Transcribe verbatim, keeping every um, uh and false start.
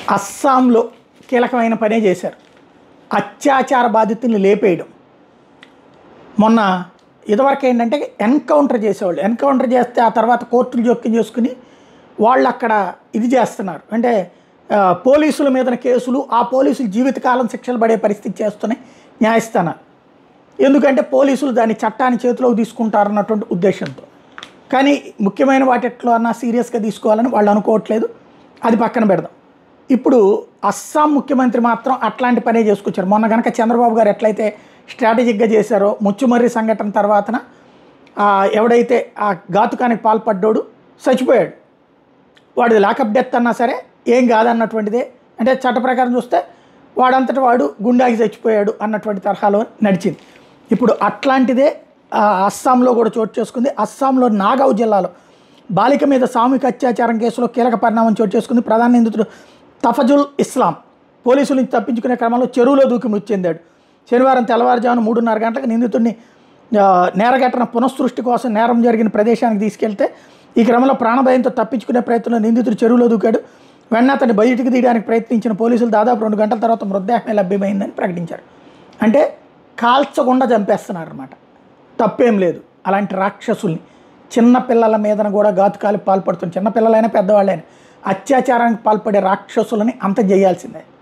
అస్సాంలో కీలకమైన పనే చేశారు. అత్యాచార బాధితుల్ని లేపేయడం. మొన్న ఇదివరకు ఏంటంటే ఎన్కౌంటర్ చేసేవాళ్ళు. ఎన్కౌంటర్ చేస్తే ఆ తర్వాత కోర్టులు జోక్యం చేసుకుని వాళ్ళు అక్కడ ఇది చేస్తున్నారు. అంటే పోలీసుల మీద కేసులు, ఆ పోలీసులు జీవితకాలం శిక్షలు పడే పరిస్థితి చేస్తున్నాయి న్యాయస్థానాలు. ఎందుకంటే పోలీసులు దాన్ని చట్టాన్ని చేతిలోకి తీసుకుంటారన్నటువంటి ఉద్దేశంతో. కానీ ముఖ్యమైన వాటిట్లో అన్నా సీరియస్గా తీసుకోవాలని వాళ్ళు అనుకోవట్లేదు. అది పక్కన పెడదాం. ఇప్పుడు అస్సాం ముఖ్యమంత్రి మాత్రం అట్లాంటి పనే చేసుకొచ్చారు. మొన్న కనుక చంద్రబాబు గారు ఎట్లయితే స్ట్రాటజిక్గా చేశారో, ముచ్చుమర్రి సంఘటన తర్వాతన ఎవడైతే ఆ ఘాతుకానికి పాల్పడ్డాడు చచ్చిపోయాడు. వాడిది లాకప్ డెత్ అన్నా సరే ఏం కాదన్నటువంటిదే. అంటే చట్ట ప్రకారం చూస్తే వాడంతటి వాడు గుండాకి చచ్చిపోయాడు అన్నటువంటి తరహాలో నడిచింది. ఇప్పుడు అట్లాంటిదే అస్సాంలో కూడా చోటు చేసుకుంది. అస్సాంలో నాగౌ జిల్లాలో బాలిక మీద సామూహిక అత్యాచారం కేసులో కీలక పరిణామం చోటు చేసుకుంది. ప్రధాన నిందితుడు తఫజుల్ ఇస్లాం పోలీసుల నుంచి తప్పించుకునే క్రమంలో చెరువులో దూకి మృతి చెందాడు. శనివారం తెల్లవారుజామున మూడున్నర గంటలకు నిందితుడిని నేరఘటన పునఃసృష్టి కోసం నేరం జరిగిన ప్రదేశానికి తీసుకెళ్తే ఈ క్రమంలో ప్రాణభయంతో తప్పించుకునే ప్రయత్నంలో నిందితుడు చెరువులో దూకాడు. వెంటనే అతన్ని బయటికి తీయడానికి ప్రయత్నించిన పోలీసులు దాదాపు రెండు గంటల తర్వాత మృతదేహమే లభ్యమైందని ప్రకటించారు. అంటే కాల్చకుండా చంపేస్తున్నారు అన్నమాట. తప్పేం లేదు. అలాంటి రాక్షసుల్ని చిన్న పిల్లల మీదన కూడా ఘాతుకాలకు పాల్పడుతుంది. చిన్నపిల్లలైనా పెద్దవాళ్ళైనా అత్యాచారానికి పాల్పడే రాక్షసులని అంత చేయాల్సిందే.